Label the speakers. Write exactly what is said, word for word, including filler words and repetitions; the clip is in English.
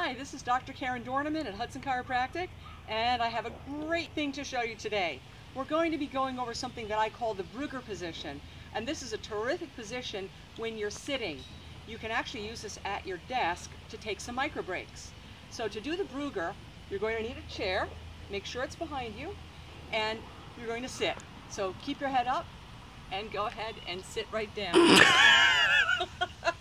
Speaker 1: Hi, this is Doctor Karyn Dornemann at Hudson Chiropractic, and I have a great thing to show you today. We're going to be going over something that I call the Brugger Position, and this is a terrific position when you're sitting. You can actually use this at your desk to take some micro breaks. So to do the Brugger, you're going to need a chair, make sure it's behind you, and you're going to sit. So keep your head up and go ahead and sit right down.